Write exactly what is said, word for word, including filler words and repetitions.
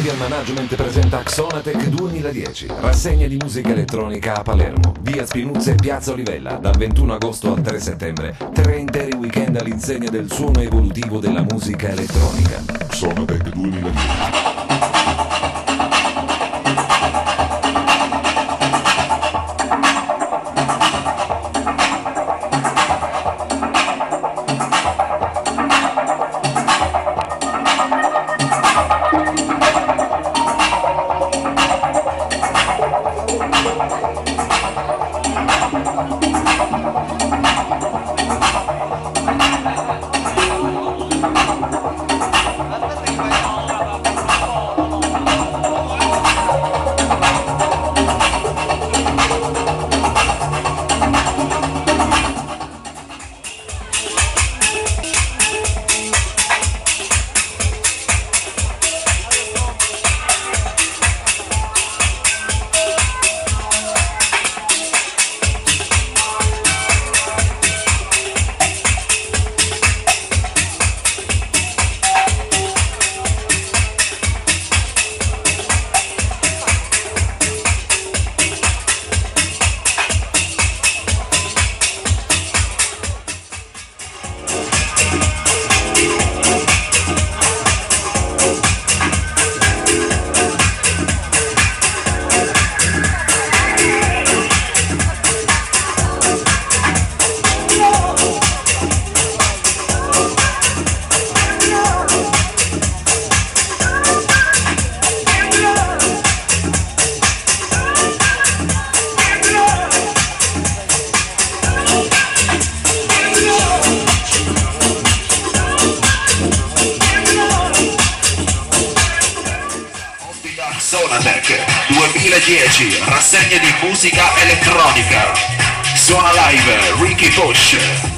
Media Management presenta Xonatec duemiladieci, rassegna di musica elettronica a Palermo, via Spinuzze, piazza Olivella, dal ventuno agosto al tre settembre, tre interi weekend all'insegna del suono evolutivo della musica elettronica. Xonatec duemiladieci. Xonatec duemiladieci, rassegna di musica elettronica. Suona live Ricky Push.